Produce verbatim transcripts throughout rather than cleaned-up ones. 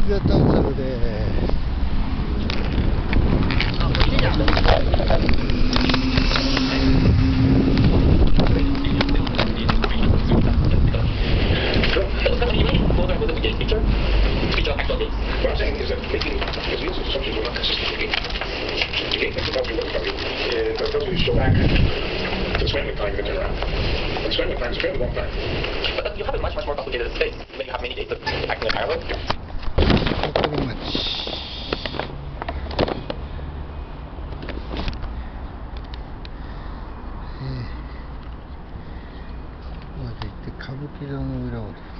비었다면서 그래. 아, 멋지지 않아? What I'm saying is that making his meals assumptions were not consistent with the gate. The gate makes it tells you what to tell you. It tells you to go back to the scrambling time and then turn around. And the scrambling time is a fairly long time. But you have a much, much more complicated space when you have many gates acting in parallel. pretty much. 예. 어디 이때 가부키정이라고 그래.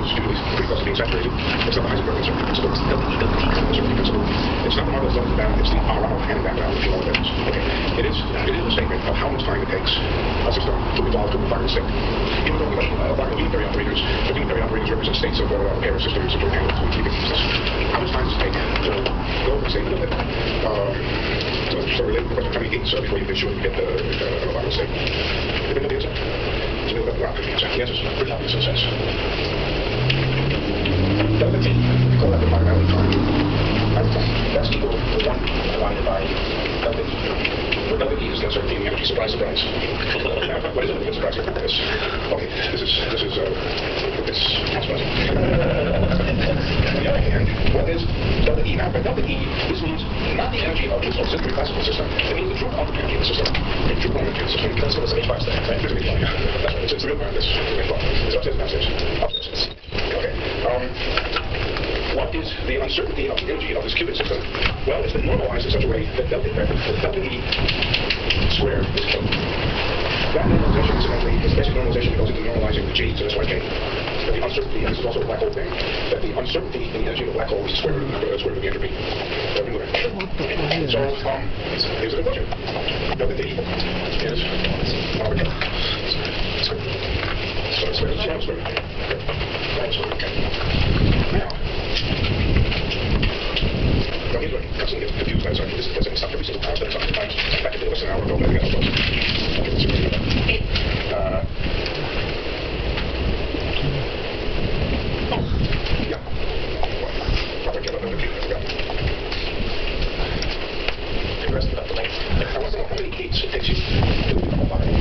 is usually pretty close to being saturated. It's not the Heisenberg uncertainty principle. It's the delta E, delta T uncertainty principle. It's not the modulus delta bound. It's the R out and back bound, if you know what that is. Okay. It is. It is a statement of how much time it takes a system to evolve to a Lagrange state. Even though we uh, Lagrange unitary operators, the unitary operators represent states of uh, a pair of systems of angles, which we can use this. How much time does it take to go from state to limit? Um, so, so related to the question of how many gates uh, before you make sure you get the uh, Lagrange state. Did they know the answer? So we look at the answer. The answer is pretty obvious in a sense. Delta T, we call that the finality time. That's equal to one divided by delta E. Where delta E is the uncertainty in the energy. Surprise, surprise. What is it? It's surprising. This. Okay, this is this is uh, this. That's surprising. On the other hand, what is delta E now? By delta E, this means not the energy of this auxiliary classical system. It means the true quantum energy of the system. The true quantum energy of the system. That's what it's an H five state, right? There's an H five. That's right. It's, it's the real part of this. It's upstairs and downstairs. Upstairs. Okay. Um. What is the uncertainty of the energy of this qubit system? Well, it's been normalized in such a way that delta, that delta E squared is K. That normalization, incidentally, is basic normalization that goes into normalizing the G, so that's why K. But the uncertainty, and this is also a black hole thing, that the uncertainty in the energy of a black hole is the square root of the, uh, square root of the entropy. So, um, here's the conclusion. Delta T is one over K. So, it's square root of G, square root of K. Right, square root of K. Now, Now here's what comes and gets confused by this argument. This is because it's not every single time, but it's not times. Back in less than an hour ago, but I think that's close. Okay, let's see what we got. Uh, oh, yeah. Well, I can't remember the key. I forgot. Interesting about the length. I want to know how many gates it takes you to become a line.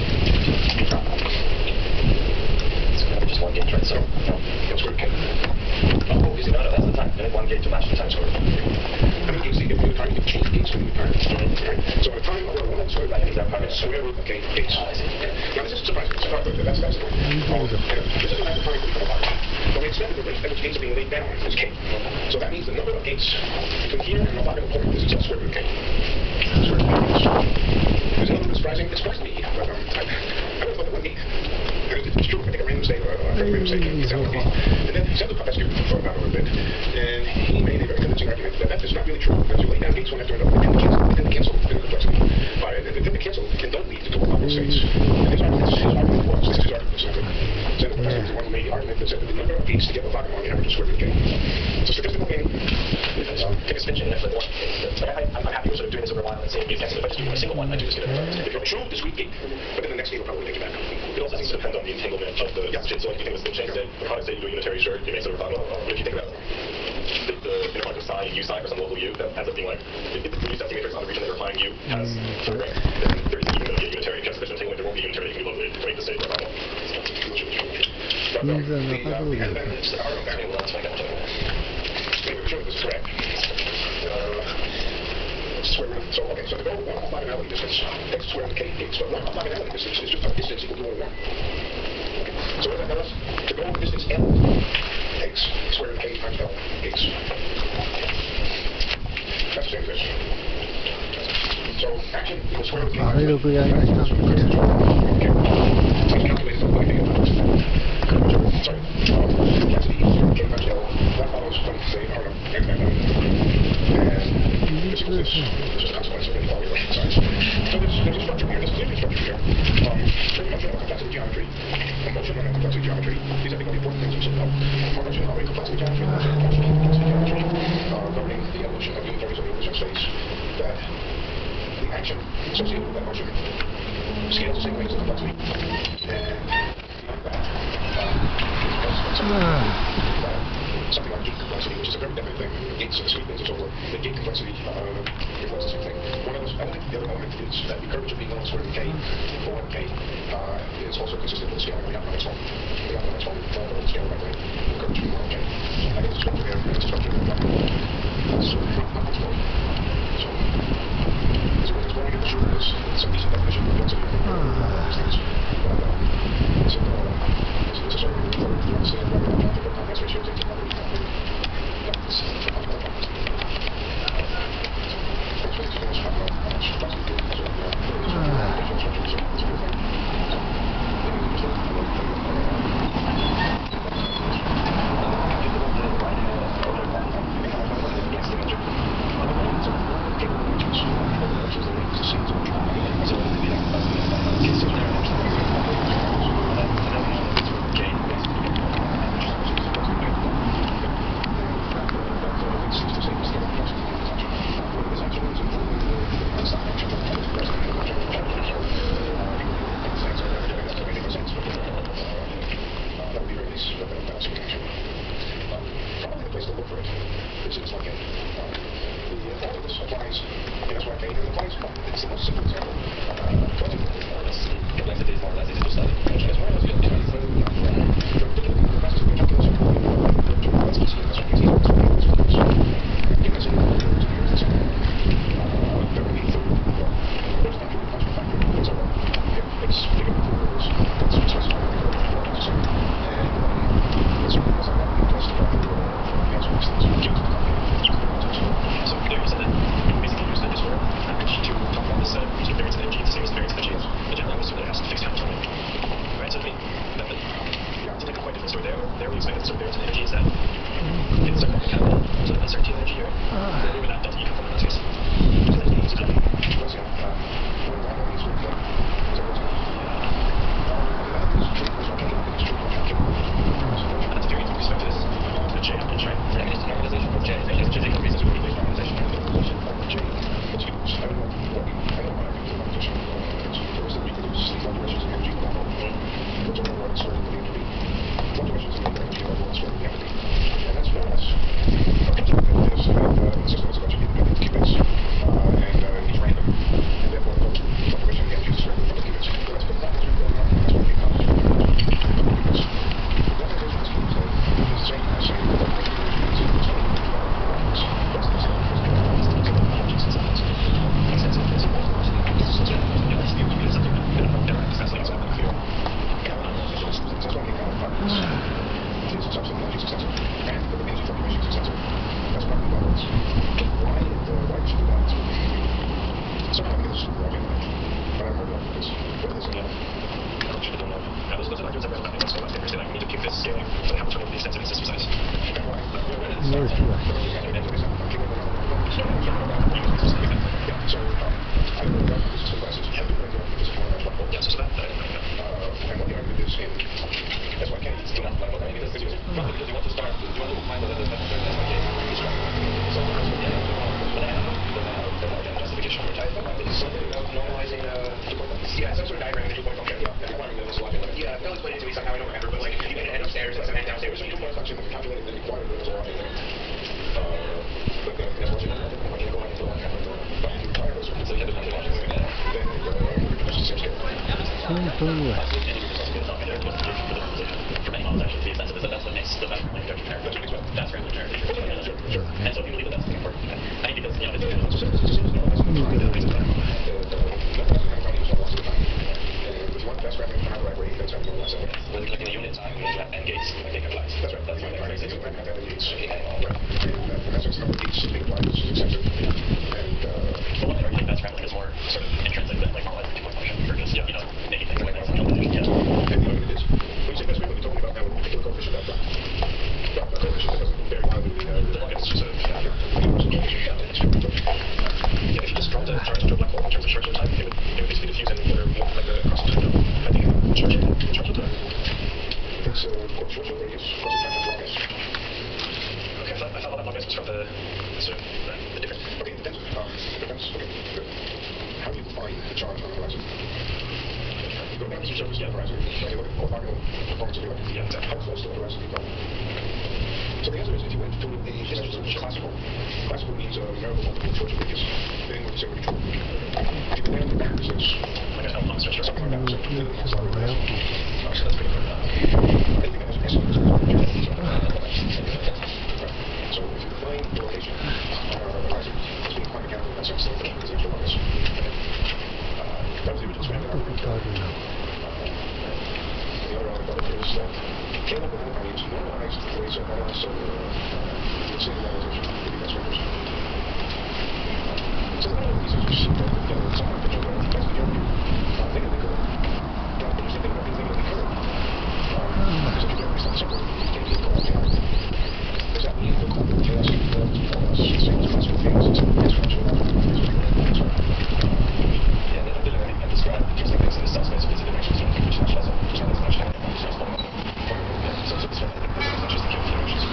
So just one gate, right? So, no, that's where it came. Oh, is it? No, no, that's the time. And one gate to match the time square. How many gates do you get from the time? You can change gates from the time. Right. So at a time of one square root, that time is square root of K gates. Now this is surprising. It's not, that's that's the point. This is the amount of time to become a line. But we extended the rate at which gates are being laid down is K. So that means the number of gates between here and the logical point is itself square root of K. Square root of K. Is it a little bit surprising? It surprised me, but um, I, I would have thought that one gate. It's true. I think a random mistake, or a random mistake. And then Sandel Popescu thought about it a little bit, and he made a very convincing argument that that is not really true. Because you lay down gates one after another, they tend to cancel, they tend to cancel in the complexity. By, they tend to cancel and don't lead to local states. And his argument, his argument was, this is his argument, Sandel Popescu was the one who made the argument that said that the number of gates to get the Lagrange on the average is square root of K. It's a statistical thing. Um, take a spin in it, but one. I, I'm happy with sort of doing this over a while and saying, if I just do a single one, I do this. If you're a true discrete gate, but then the next gate will probably take you back. It also seems to depend on the entanglement of the yeah. So like you think with spin chain state, for product state, you do a unitary, sure, you make sort of orthogonal. But if you think about the, the inner product of psi and u psi for some local u, that ends up being like, if, if the u sensing matrix on the region that you're applying u has sort of rank, then there isn't even going to be a unitary. If you have sufficient entanglement, there won't be a unitary that can be locally to make the state orthogonal. But um, the, uh, the elements that are on that, let's find out. Maybe sure this is correct. Uh, square root. So, okay, so to go one orthogonality distance takes square root of K gates, but one orthogonality distance is just a distance equal to one. Okay. So what does that tell us? To go the distance L takes square root of K times L gates. That's the same as this. So action equals square root of K. Ah, lo que ya no está. Okay. So it's calculated from looking at the sorry. Complexity equals K times L. That follows from, say, R and M. And this equals this. This is a consequence of inequality of Russian size. So there's, there's a structure here. There's a linear structure here. Um, pretty much on complexity geometry. A motion on complexity geometry. These, I think, are the important things you should know. A motion on complexity geometry. A motion on complexity geometry. Uh, governing the evolution of unitaries of Euclidean space. That the action associated with that motion scales the same way as the complexity. And beyond that, uh, something, uh, something like gate complexity, which is a very definite thing. Gates and discrete things and so forth. The gate complexity uh, reflects the same thing. One of those element, the other element is that the curvature being one square root of K for one K uh, is also consistent with the scaling of the outcome exponent. The outcome exponent for the scale right way. The curvature being one K. I get the structure here, and it's a structure here. That's sort of not exploding. So, so we're exploring it, sure, there's some decent definition of complexity of these things. But, uh, so, uh, so this is sort of to understand whether or not the complex ratio takes another complex. That's the complex. That's what it's going to talk about. How much complexity do we sort of, uh, different structures. So, there, we expect that sort of variance in energy is that it's sort of kind of sort of uncertainty of energy here. Where would that delta E come from in this case? So that's means kind of that's variance with respect to this to J outputs, right? Yeah, I mean, it's normalization of J. I guess J is reasons for the normalization of normalization of J. It's huge. I don't know what I don't know what I do with normalization. There is that we produce these fluctuations in energy level. Which are what sort of the energy. Fluctuations in energy level and sort of the empathy. And that's for us. There's uh, the system is a bunch of independent qubits, uh, and uh, each random. And therefore, the fluctuation in the energy is a certain number of qubits. So that's what that is really going on. That's what we come to. Qubits. The normalization of qubits is the same as saying that the energy is equal to what's the same as the technologies and science. Makes sense. It's simple. It's just, you know, it's the energy is something that we don't know. That's like something clear. That's why we kind of find this is something that is extensive. And the energy fluctuation is extensive. That's probably why it's why the why we should do that. Somehow we get a super argument. But I've heard of this. What is it? Yeah. I should have done that. Yeah, those, those are arguments I've read about it. So I think like we need to pick this scaling so how much of the extensive system size. And why? Yes, right. Yeah, so um, I don't know about this system classes. You have to bring up this is more much more. Yeah, so that, that, Uh, and what the argument is in that's why Kenny needs to know. Like, what I mean is because you want to start, you want to find whether there's that that's why Kenny is strong. So the person, yeah, but I have the the justification which I thought is something about normalizing uh yeah, some sort of diagram in the two point function. Yeah, yeah, requiring the initial logic. Yeah, I'll explain it to me somehow, I don't remember, but like you can end upstairs and then downstairs. So you two point function that calculated the required the initial logic. Uh but then that's what you know. When you go into one kind of but you require those so you have to come to logic then uh just the same scale. 本当には For many models, actually, to be sensitive, so that's what makes the best like judgment error. That's random error. And so if you believe that that's the important thing. I think because, you know, it's if you want the best random power library, that's how you normalize it. When you're looking at unit time, you have n gates, I think applies. That's right. That's right. That's right. That's right. Gates. Right. And that's the number of gates being applied, which is extensive. And, uh, but one thing I think best random is more sort of intrinsic than like normalizing two-point function for just, you know, making things like that. Yeah. And you know what it is? When you say best random, we're talking about now a particular coefficient of that. Well, a coefficient that doesn't vary wildly between uh, it's just a yeah, if you just drop the charge into a black hole in terms of structure time, it would, it would basically diffuse and order more like the cross I think in charge of the charge of the it's uh called Schwarzschild radius, cross time and block S. Okay, I thought I thought that block S was from the sort of the, the different okay, it depends. Um it depends okay, good. How do you define the charge on the horizon? You go down to the surface of the horizon, and you look at orthogonal components of the electron. Yeah, exactly. How close to the horizon do you go? So the answer is if you went to a classical, classical means a numerical multiple Schwarzschild radius, then what you say would be true. If you go down to the distance, like a long stretch or something like that, so then the answer would be true. So that's pretty good. Anything that has an S in it is going to be true. So if you define the location on our horizon as being quite mechanical in that sense, then the is actually one S. That was the original span. The other argument of it is that Caleb and I means normalized ways of analyzing so let's say the normalization maybe that's what so the problem is you see that you know someone that you know that's the journey uh they can go but you think about anything that they could because if you don't understand something you can't keep going down does that mean the quantum chaos involved for us same as classical things except exponential logical yeah the ability I described interesting things in the subspace of the dimensions so which is not just not as much time so it's just not just the dimensions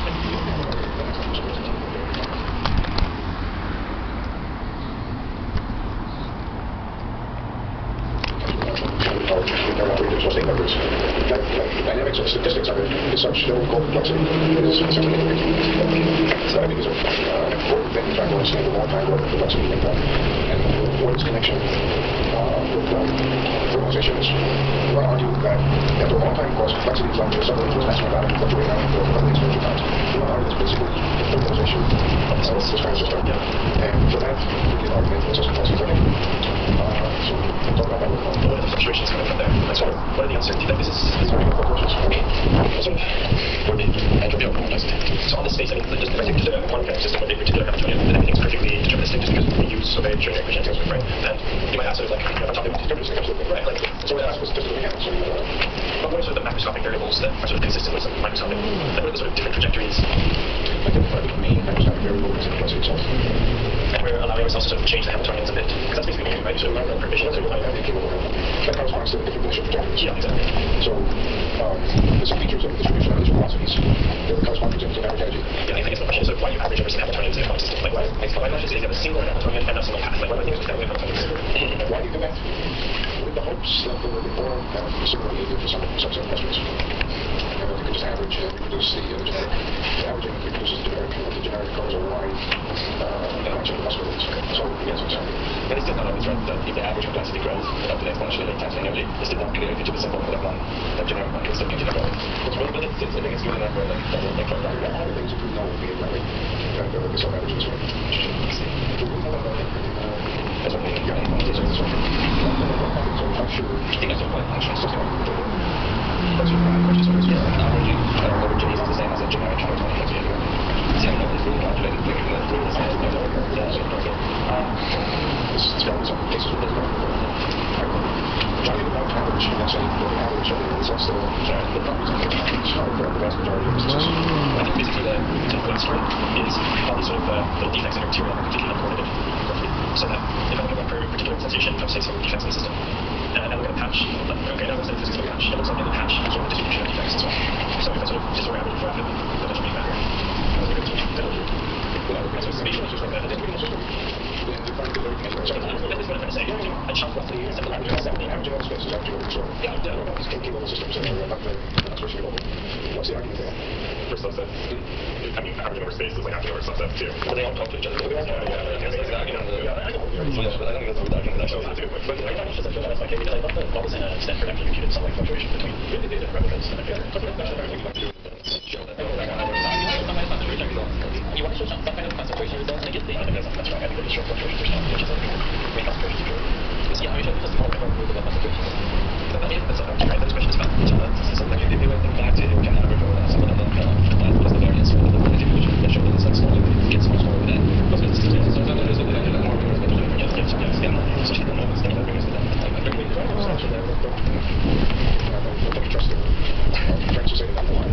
Like, like the dynamics of statistics are is such that we call complexity is essentially infinite. So I think it's uh, important that you try to understand the more time what complexity and, uh, and what its connection uh, with um, thermalization is. We want to argue that after a long time course, complexity is like something that was mathematically fluctuating around for a exponential times. We want to argue that's basically the thermalization of this kind of system. Yeah. And for that, we can argument that system has learning. Uh, so we'll talk about that with one. What are the fluctuations coming from there? Like sort of, what are the uncertainty? Like this is these are fluctuations. Sort of, or the entropy of complexity. So on this space, I mean, just if I take just a one kind of system with a particular Hamiltonian, then everything's perfectly deterministic just because we use so very generic machines, right? Then you might ask sort of like, you know, I'm talking about deterministic, absolutely. Right, like, so what I asked was just the mechanics. But what is sort of the macroscopic variables that are sort of consistent with some microscopic, that are the sort of different trajectories. Identify the main microscopic variable is the frequency itself. And we're allowing ourselves to sort of change the Hamiltonians a bit, because that's basically what we right? So we're not permissions. That's what I think people will that corresponds to the different relational trajectories. Yeah, exactly. So, um, there's some features of the distribution of these velocities that correspond to the average energy. Yeah, I think it's the question. So why do you average over some Hamiltonians in a quantum system? Like why, why not just say you have a single Hamiltonian and a single path? Like why do you think that way Hamiltonians? Why do you do that? With the hopes that they will perform kind of similar behavior for some subset of questions. And that they could just average and reproduce the, uh, the generic. The averaging reproduces the generic, and the generic covers a wide uh, bunch of possibilities. So, yes, exactly. But it's still not always right that if the average complexity grows up to the exponential limit times the energy, it's still not clear if each of the simple that one, that generic one can still continue growing. But but it's, it's, I think it's good enough where like that will make it right. There are other things that we know will be right, and uh, the sub-average this way. Do we know about that? That's what we need. Yeah, it's a sort of, so I'm sure. I think that's a point function. That's your prime question. So it's an averaging uh, over J is the same as a generic Hamiltonian. That's the See, I know this really calculated thing. That's really the same as the yeah, so okay. Um, This is very some cases with this one. Johnny the Bug average, let's say the average of the results that the properties of the average are for the vast majority of businesses. I think basically the sort of point story is all the sort of uh, the defects in a material are completely uncoordinated roughly. So that if I'm looking for a particular sensation of say some defects in the system, and I look at a patch, like, okay, now it's the physics of a patch, it looks like in the patch sort of distribution of defects as well. So if I sort of just sort of average for it, that doesn't really matter. That's what spatial is just like that. The fact that everything is So that's what I'm trying to say. A chunk roughly is the average of space is actually what we're Yeah, yeah. These kinky little systems that are not very, not especially global. What's the argument there? For subsets. I mean, averaging over space is like averaging over subsets too. But they all talk to each other. Yeah, yeah, yeah. That's exactly. Yeah, I know. Yeah, but I don't think that's what we're talking about actually. But I don't know if that's like, because I thought the models in Stanford actually computed some like fluctuation between really data replicas and I figured show that you want to show some kind of concentration results and get the other that's that's right. I think the short fluctuation percent, which is like main concentration zero. Let's see how you show just the more move about concentration. So that means that's right. Those questions about something like they went back to the average or some of them that was the variance for the distribution that showed that it's like smaller, it gets much smaller than most of the systems. So that is a bit more yes, yes, yes, yeah. So she didn't know this thing that brings it down. Like I think we actually there. I don't trust them. Friends who say that one.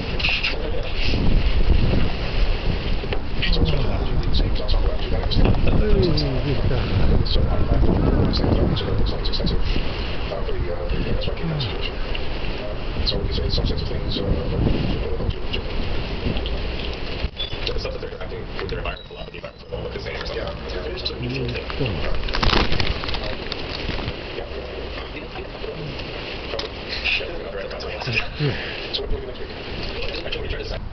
So it's not the same as ensemble average. That makes sense. So I find the same thing. So it's not as extensive uh, for the uh, the S Y K situation. Uh, so it's, it's some sense of things. Uh, The subsets are acting with their environmental law, but the environmental law look the same or something. Yeah, it's just a neutral thing. So what do we do next week? Actually, we try to decide.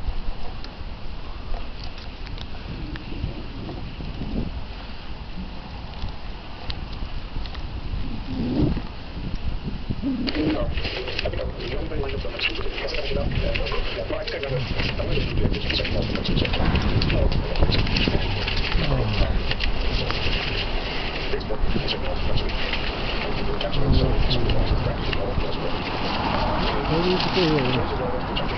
What do you do?